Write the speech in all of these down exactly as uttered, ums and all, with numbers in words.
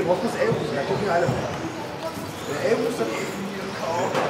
wir brauchen das Elbus, da gucken alle. Der Elbus dann eben hier im K O.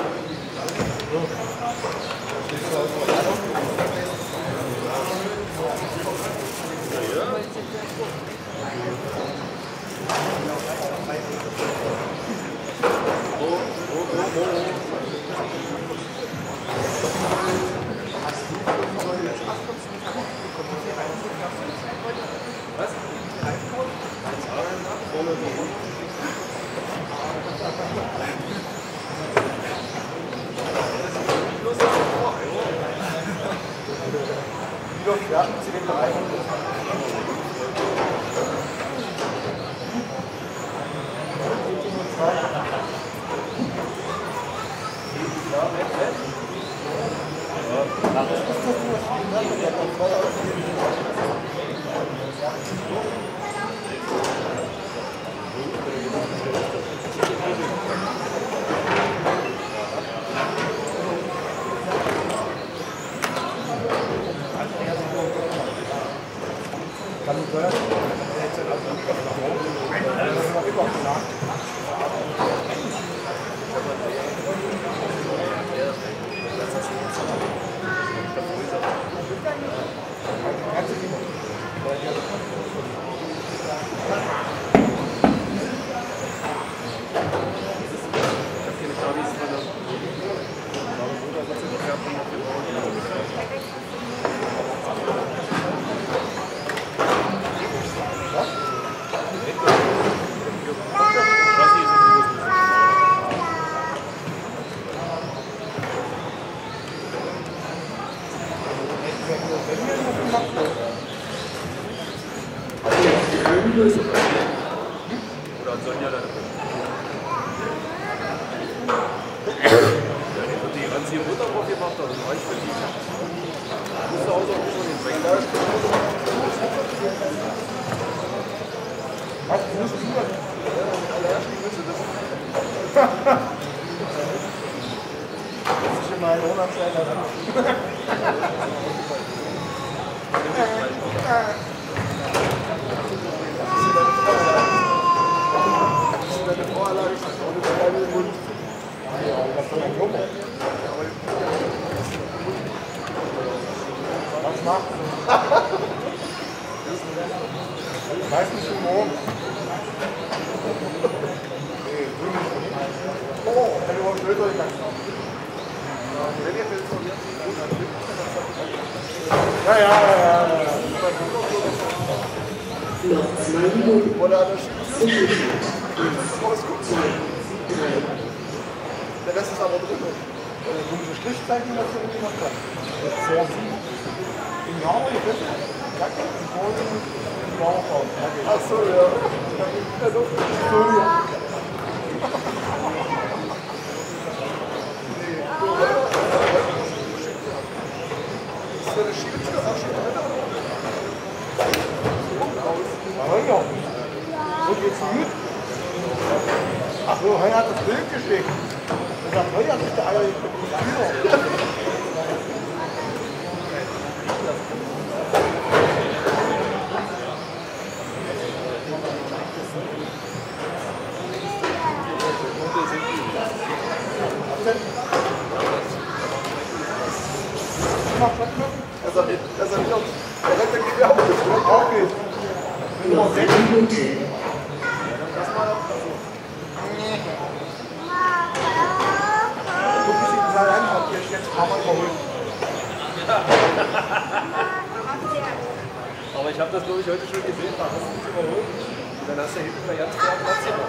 Aber ich habe das, glaube ich, heute schon gesehen, da hast du nicht überholt. Und dann hast du hinten bei ganz fair Platz gemacht.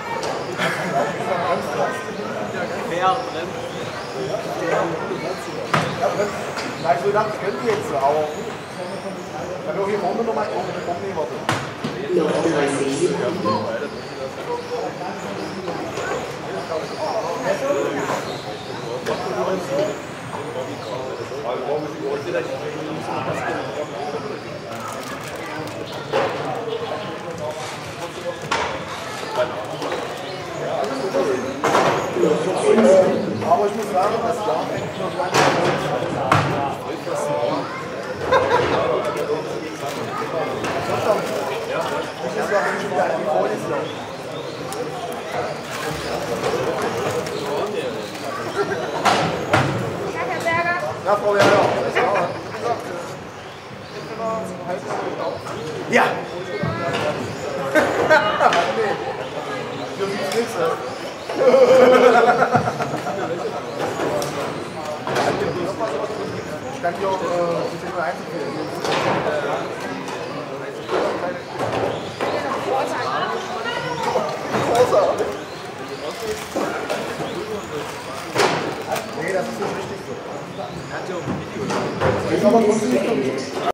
Fair drin. Nein, so gedacht, das können die jetzt, aber wenn du hier vorne nochmal umnehmen warte. Noch dreißig Sekunden. Aber ich muss sagen, das war eigentlich noch lange Ich muss sagen, ich bin eigentlich vor Ja, Frau Werner. Ja. Nee. Hier sieht's nichts. Ich kann hier auch die zehn Uhr einzuführen. Nee, das ist nicht richtig so. Ich habe